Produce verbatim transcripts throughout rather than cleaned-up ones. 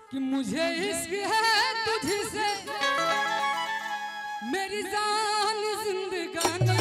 कि मुझे इश्क है तुझसे मेरी जान जिंदगानी,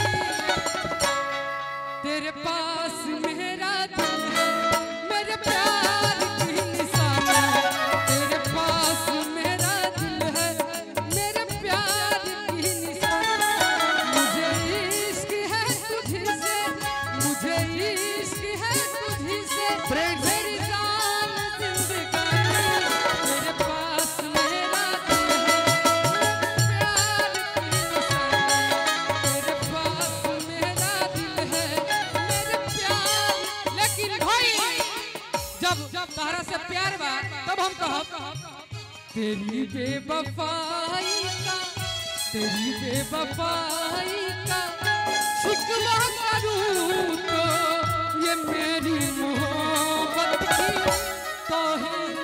तेरे पास मेरा दिल है मेरे प्यार की निशानी, तेरे पास मेरा दिल है मेरे प्यार की निशानी। मुझे इश्क है तुझसे, मुझे इश्क है तुझसे मेरी जान जिंदगानी, तेरे पास मेरा दिल है प्यार की निशानी, तेरे पास मेरा दिल है मेरे प्यार। लेकिन भाई जब जब तारा से प्यार बा तब हम कहब तेरी बेवफाई का, तेरी बेवफाई का शिकवा करूं तो ये मेरी मोहब्बत की तौहीन,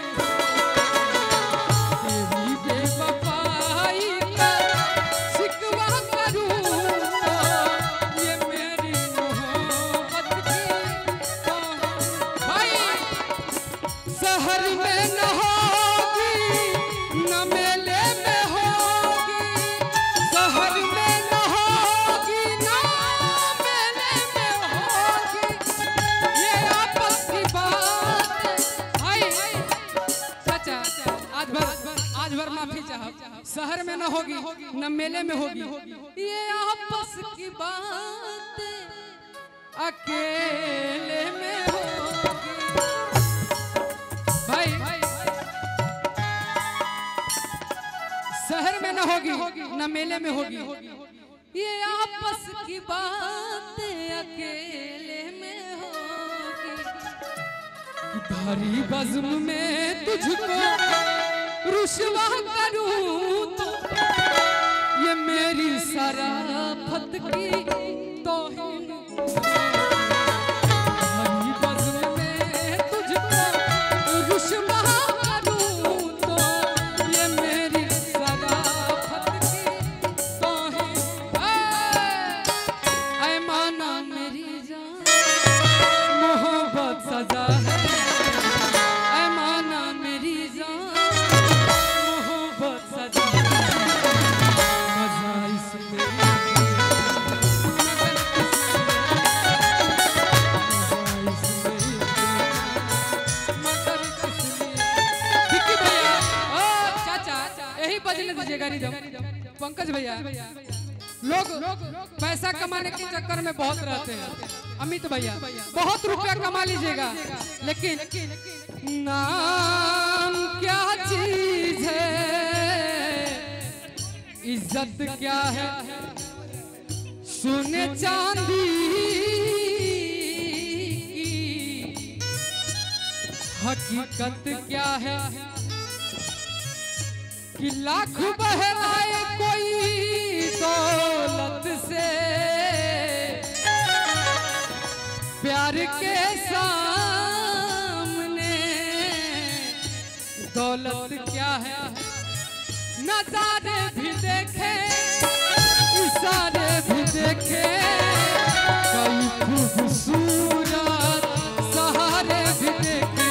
तेरी बेवफाई का शिकवा करूं तो ये मेरी मोहब्बत की तौहीन। भाई शहर में न होगी न मेले में होगी, शहर में न होगी न मेले में होगी, ये आपस की बात। भाई चाचा आज भर आज भर माफी चाहब, शहर में न होगी न मेले में होगी, ये आपस की बात अकेले में होगी। भाई शहर में न होगी न मेले में होगी, ये आपस की बात अकेले में होगी। भारी बज़्म में तुझको रुसवा करूं तो ये मेरी शराफत की तौहीन, भारी बज़्म में तुझको रुसवा करूं तो ये मेरी शराफत की तौहीन। ऐ माना मेरी जान मोहब्बत सजा है, ऐ माना मेरी जान मोहब्बत सजा है, मजा इसमें मगर विक्की भैया ओ चाचा यही बजने दीजिएगा रिदम। पंकज भैया लोग पैसा कमाने के चक्कर में बहुत रहते हैं, अमित भैया बहुत रुपया कमा लीजिएगा, लेकिन नाम क्या चीज है, इज्जत क्या है, सोने चांदी की हकीकत क्या है, कि लाख बहलाए कोई दौलत से प्यार के सामने दौलत क्या है। नजारे भी देखे इशारे भी देखे कई खूबसूरत सहारे भी देखे,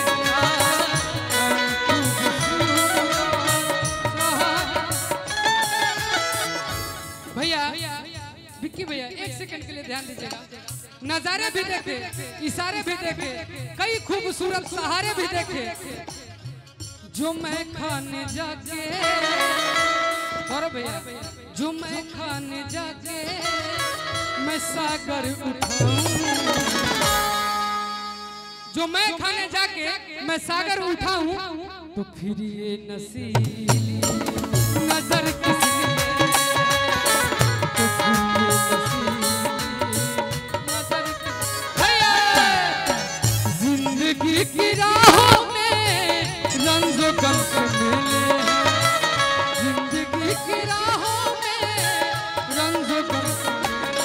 भैया विक्की भैया एक सेकंड के लिए ध्यान दीजिएगा। नजारे भी देखे इशारे भी देखे कई खूबसूरत सहारे भी देखे, जो मैं खाने जाके और भैया जो मैं खाने जाके मैं सागर उठाऊं, जो मैं खाने जाके मैं सागर उठाऊं तो फिर ये नसीली नजर किस लिए, तो फिर ये नसीली नजर भैया जिंदगी की राहों में रंजो गम के मेले हैं, जिंदगी की राहों में रंजो गम के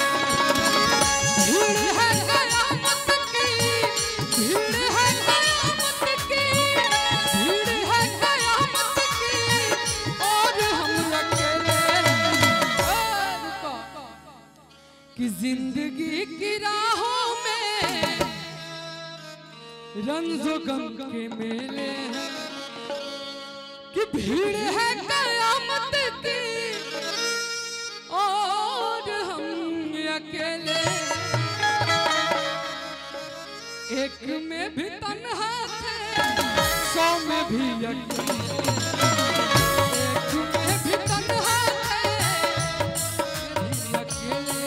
भीड़ है कयामत की, भीड़ है कयामत की, भीड़ है कयामत की और हम अकेले कि जिंदगी की राहों में रंजो गम के मेले हैं। भीड़ है कयामत की और हम अकेले, एक में भी तन्हा थे सौ में भी अकेले, एक में भी तन्हा थे भी अकेले।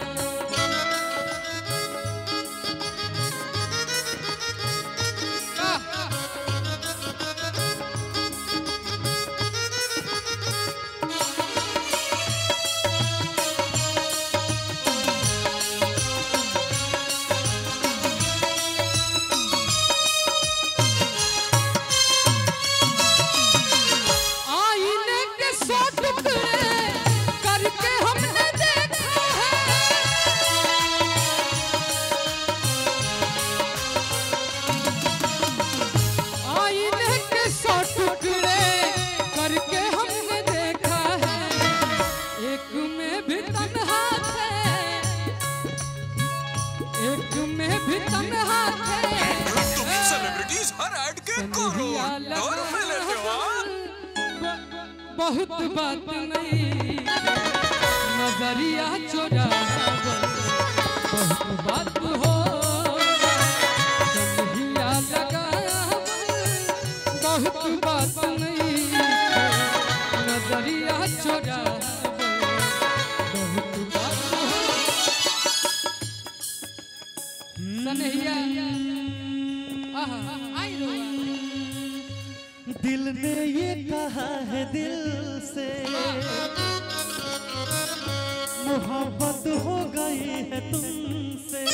बहुत बात नहीं नजरिया चोरा, बहुत बात हो कन्हैया लगा, बहुत बात नहीं नजरिया चोरा, बहुत बात हो कन्हैया। दिल ने ये कहा है दिल से मोहब्बत हो गई है तुमसे,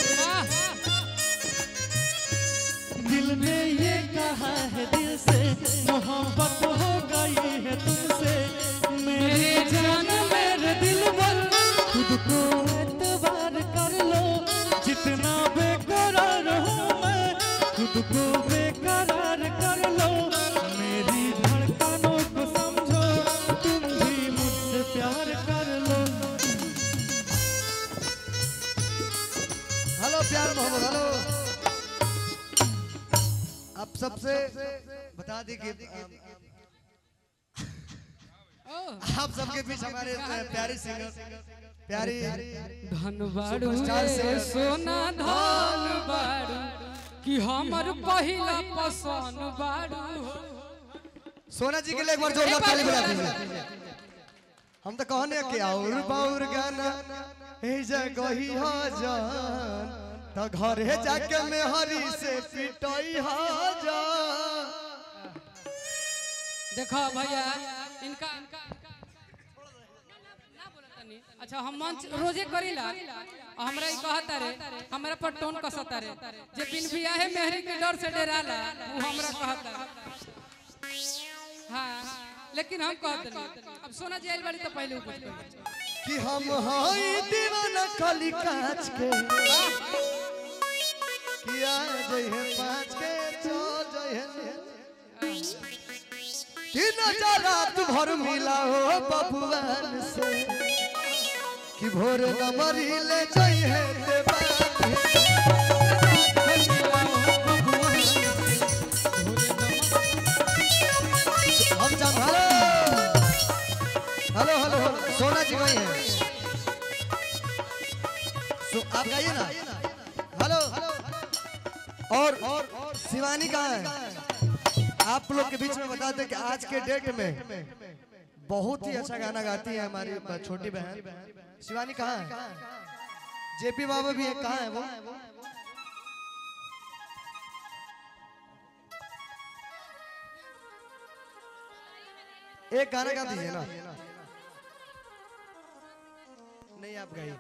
दिल ने ये कहा है दिल से मोहब्बत हो गई है तुमसे, मेरी जान मेरे दिल पर खुद को एतबार कर लो, जितना बेकरार हूँ मैं खुद को बेकरार कर लो, मेरी धड़कनों को समझो तुम भी मुझसे प्यार कर लो। हेलो प्यार मोहब्बत, हेलो। आप सबसे बता दी कि आप सबके बीच हमारे प्यारे सिंगर प्यारी धनबाड़ू सोना धनबाड़ू कि हमर पहिला पसंद बाड़ू। सोना जी के लिए एक बार जोरदार ताली बजा दीजिए। हम तो कहने कि और बाउर गाना हे जगही हो जान तो घरे जाके में हरी से पिटई हो जान। देखो भैया इनका अच्छा हम मंच रोजे करीला हमरा ई कहता रे हमरा पर टोन कसता रे जे बिन बिया है मेहरी के डर से डराला वो हमरा कहता। हां लेकिन हम कहते नहीं अब सोना जेल वाली तो पहले कुछ कि हम हई दीवाना कली काच के किया जय है पाँच के चल जय है कि नजारा तू भर मिला हो बबुआन से कि भोर न मरी ले जय है हम जान। हेलो हेलो हेलो सोना जी वही है सो आप गाइए ना। हेलो और और शिवानी कहाँ है? आप लोग के बीच में बता दें कि आज के डेट में बहुत ही अच्छा गाना गाती है हमारी छोटी बहन शिवानी। कहाँ है? जेपी बाबा भी है, कहाँ है वो? एक गाना गा दीजिए ना। नहीं आप गाइए।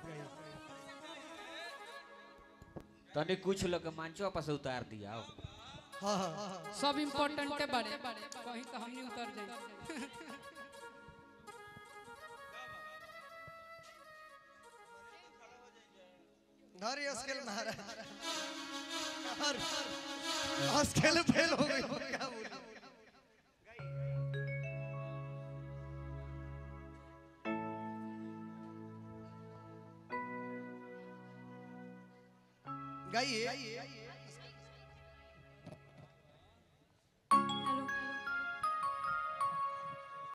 तने कुछ लोग मांचो पर से उतार दिया। हाँ हाँ सब इम्पोर्टेंट है बड़े कहीं तो हम नहीं उतर जाए। धरी स्केल मारा और स्केल फेल हो गई। क्या बोलूं? गाइए